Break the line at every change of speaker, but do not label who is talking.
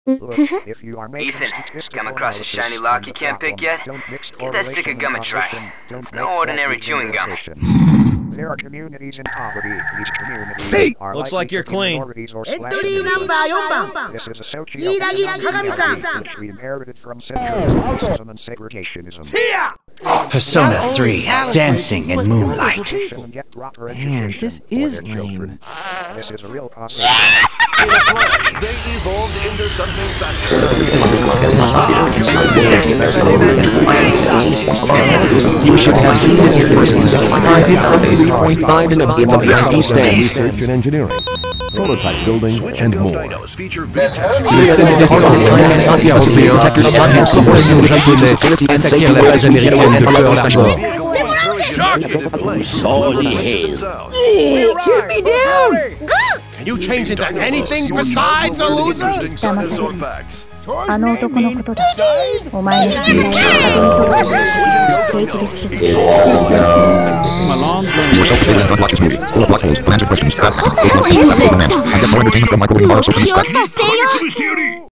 Look, if you are making
Ethan, come across a shiny lock you can't pick yet? Give that stick of gum a try. It's no ordinary chewing gum.
There are communities in poverty. These communities are
Looks like you're clean.
Entry number 4番
This is a
飯田木鏡さん
which we inherited from centuries of racism and segregationism.
Persona 3, Dancing in Moonlight.
Man, this is lame.
This is a real process.
In a flash, they evolved into something
You should have seen Mr. Person's 5.5 in the VIP stands.
Research and engineering, prototype building, and more.
Dinos feature
Keep me down!
Can you change into anything besides a loser?
あの男のことだ。お前の信頼を壁に飛ばす。平気で続く。
Yourself today and watch this movie. Full of plot holes, unanswered questions. I get more entertainment from microwave bars.